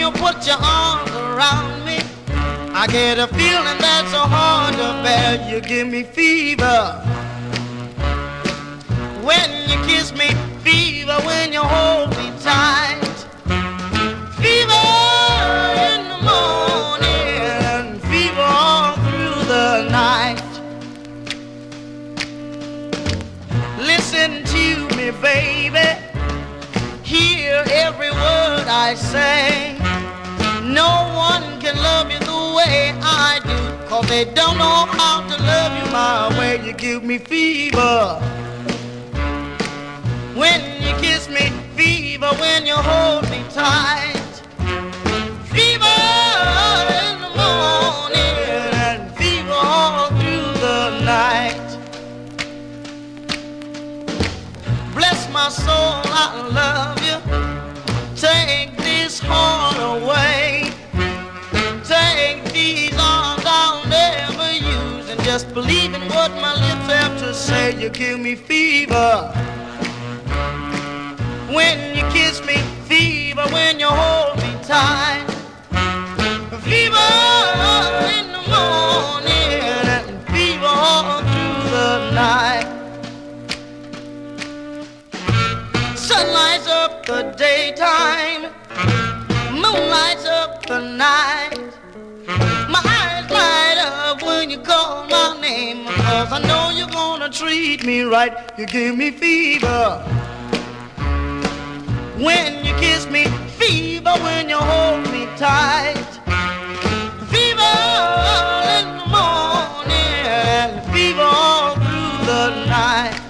you put your arms around me, I get a feeling that's so hard to bear. You give me fever when you kiss me, fever when you hold me tight, fever in the morning, fever all through the night. Listen to me, baby, hear every word I say. No one can love you the way I do, 'cause they don't know how to love you my way. You give me fever when you kiss me, fever when you hold me tight, fever in the morning and fever all through the night. Bless my soul, I love you. Take this heart away. Take these arms I'll never use, and just believe in what my lips have to say. You give me fever when you kiss me, fever when you hold me tight, fever in the morning and fever all through the night. Sun lights up the daytime, moon lights up the night. My eyes light up when you call my name, 'cause I know you're gonna treat me right. You give me fever when you kiss me, fever when you hold me tight, fever in the morning, fever all through the night.